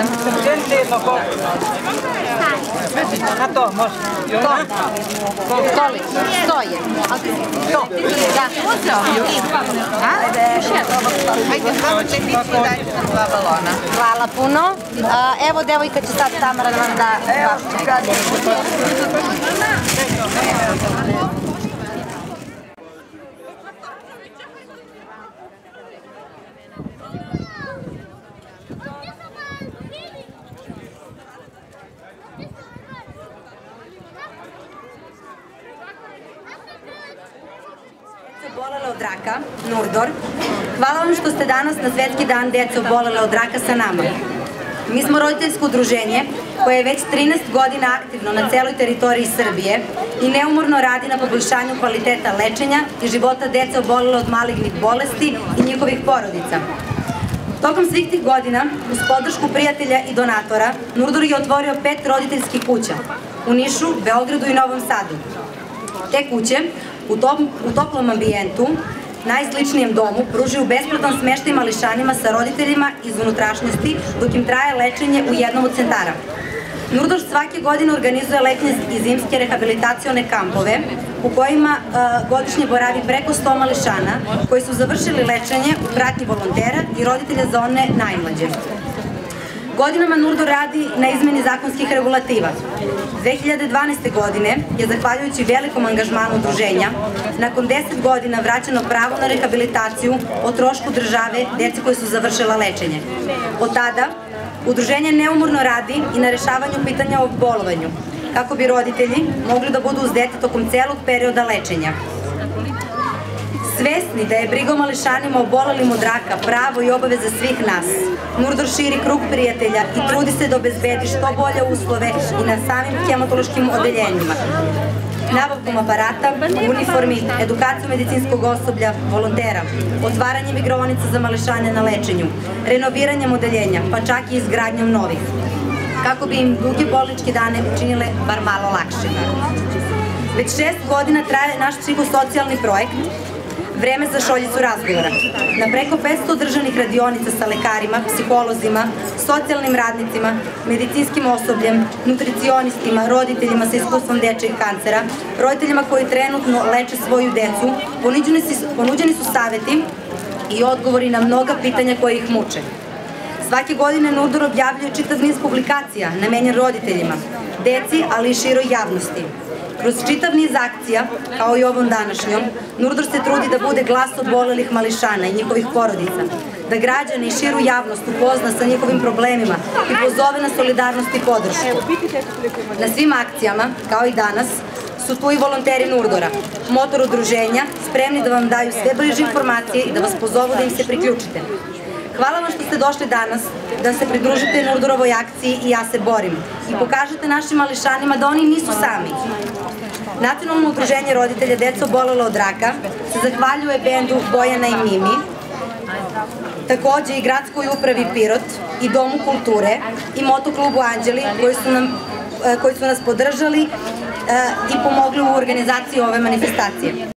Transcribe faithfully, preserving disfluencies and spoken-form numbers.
A to, može. To. Stolicu. Stoje. To. Da. Hvala puno. Evo, devojka će sad Tamara da vam da vašu. Obolele od raka, Nurdor. Hvala vam što ste danas na Svetski dan dece obolele od raka sa nama. Mi smo roditeljsko udruženje koje je već trinaest godina aktivno na celoj teritoriji Srbije i neumorno radi na poboljšanju kvaliteta lečenja i života dece obolele od malignih bolesti i njihovih porodica. Tokom svih tih godina, uz podršku prijatelja i donatora, Nurdor je otvorio pet roditeljskih kuća u Nišu, Beogradu i Novom Sadu. Te kuće u toplom ambijentu, najsličnijem domu, pružuju besplatan smeštaj mališanima sa roditeljima iz unutrašnjosti dok im traje lečenje u jednom od centara. Nurdor svake godine organizuje letnje i zimske rehabilitacione kampove u kojima godišnje boravi preko sto mališana koji su završili lečenje u pratnji volontera i roditelja za one najmlađe. Godinama Nurdor radi na izmeni zakonskih regulativa. dve hiljade dvanaeste. godine je, zahvaljujući velikom angažmanu udruženja, nakon deset godina vraćeno pravo na rehabilitaciju o trošku države dece koje su završila lečenje. Od tada, udruženje neumorno radi i na rešavanju pitanja o bolovanju, kako bi roditelji mogli da budu uz dete tokom celog perioda lečenja. Svesni da je briga o mališanima obolelim od raka pravo i obaveza svih nas, Nurdor širi krug prijatelja i trudi se da obezbedi što bolje uslove i na samim hematološkim odeljenjima. Nabavkom aparata, uniformi, edukacijom medicinskog osoblja, volontera, otvaranjem igraonica za mališane na lečenju, renoviranjem odeljenja, pa čak i izgradnjom novih, kako bi im duge bolničke dane učinile bar malo lakše. Već šest godina traje naš psihosocijalni projekt Vreme za šoljicu razgovora. Na preko petsto održanih radionica sa lekarima, psiholozima, socijalnim radnicima, medicinskim osobljem, nutricionistima, roditeljima sa iskustvom dečijeg kancera, roditeljima koji trenutno leče svoju decu, ponuđeni su saveti i odgovori na mnoga pitanja koje ih muče. Svake godine Nurdor objavljuje čitav niz publikacija namenjen roditeljima, deci, ali i široj javnosti. Kroz čitav niz akcija, kao i ovom današnjom, Nurdor se trudi da bude glas obolelih mališana i njihovih porodica, da građane i širu javnost upozna sa njihovim problemima i pozove na solidarnost i podršku. Na svim akcijama, kao i danas, su tu i volonteri Nurdora, motor udruženja, spremni da vam daju sve bliže informacije i da vas pozovu da im se priključite. Hvala vam što ste došli danas, da se pridružite Nurdorovoj akciji I ja se borim i pokažete našim mališanima da oni nisu sami. Nacionalno udruženje roditelja dece obolele od raka se zahvaljuje bendu Bojana i Mimi, takođe i Gradskoj upravi Pirot i Domu kulture i Motoklubu Anđeli koji su nas podržali i pomogli u organizaciji ove manifestacije.